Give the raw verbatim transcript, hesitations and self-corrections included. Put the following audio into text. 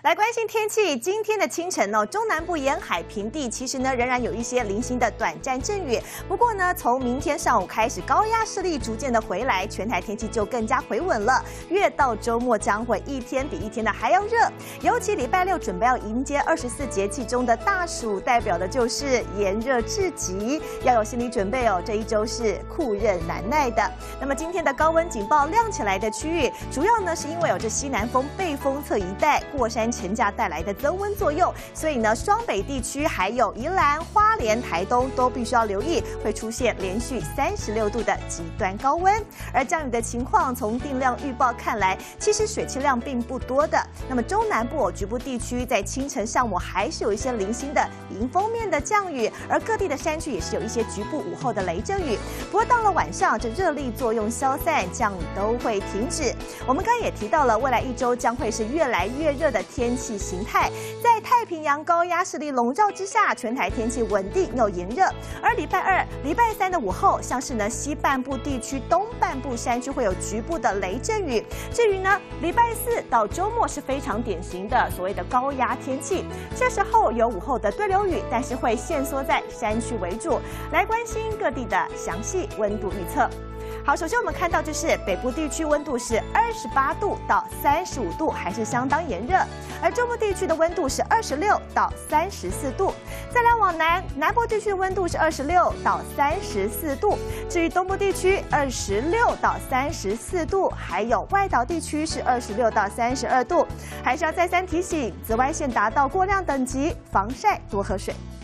来关心天气，今天的清晨哦，中南部沿海平地其实呢仍然有一些零星的短暂阵雨。不过呢，从明天上午开始，高压势力逐渐的回来，全台天气就更加回稳了。越到周末将会一天比一天的还要热，尤其礼拜六准备要迎接二十四节气中的大暑，代表的就是炎热至极，要有心理准备哦。这一周是酷热难耐的。那么今天的高温警报亮起来的区域，主要呢是因为有这西南风背风侧一带过山沉架带来的增温作用，所以呢，双北地区还有宜兰、花莲、台东都必须要留意，会出现连续三十六度的极端高温。而降雨的情况，从定量预报看来，其实水汽量并不多的。那么中南部局部地区在清晨上午还是有一些零星的迎风面的降雨，而各地的山区也是有一些局部午后的雷阵雨。不过到了晚上，这热力作用消散，降雨都会停止。我们刚刚也提到了，未来一周将会是越来越热的天气形态，在太平洋高压势力笼罩之下，全台天气稳定又炎热。而礼拜二、礼拜三的午后，像是呢西半部地区、东半部山区会有局部的雷阵雨。至于呢礼拜四到周末是非常典型的所谓的高压天气，这时候有午后的对流雨，但是会限缩在山区为主。来关心各地的详细温度预测。好，首先我们看到就是北部地区温度是二十八度到三十五度，还是相当炎热；而中部地区的温度是二十六到三十四度。再来往南，南部地区的温度是二十六到三十四度。至于东部地区，二十六到三十四度，还有外岛地区是二十六到三十二度。还是要再三提醒，紫外线达到过量等级，防晒多喝水。